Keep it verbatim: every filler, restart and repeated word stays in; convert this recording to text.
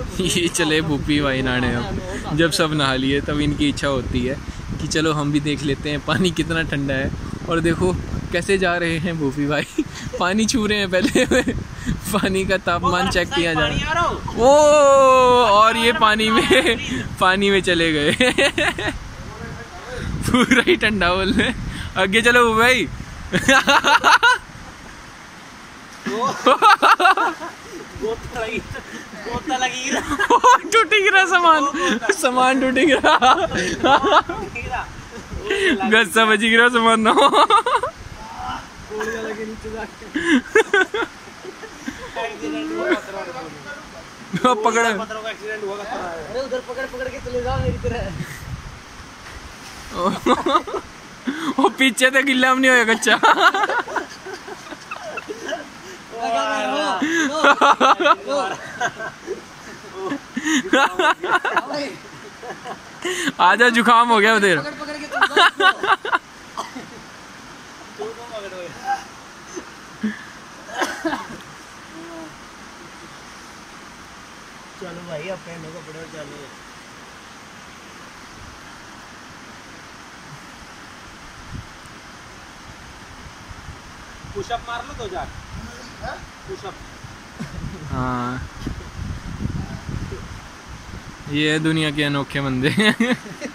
ये चले भूपी भाई नहाने। अब जब सब नहा लिए तब इनकी इच्छा होती है कि चलो हम भी देख लेते हैं पानी कितना ठंडा है। और देखो कैसे जा रहे हैं भूपी भाई, पानी छू रहे हैं पहले पानी का तापमान चेक किया जा रहा है। ओ और ये पानी में पानी में चले गए पूरा ही ठंडा बोल रहे। आगे चलो भाई टूटी गिरा सामान, सामान टूटी गिरा गस्सा बची गिरा सामान ना पकड़ उधर पकड़ पकड़ के चले जाओ मेरी तरह। वो पीछे तो गिल्ला नहीं होया कच्चा आजा जुकाम हो गया उधर। चलो भाई अब पहनो कपड़े चलो। पुशअप मार लो तो जा पुशअप। हाँ ये दुनिया के अनोखे बंदे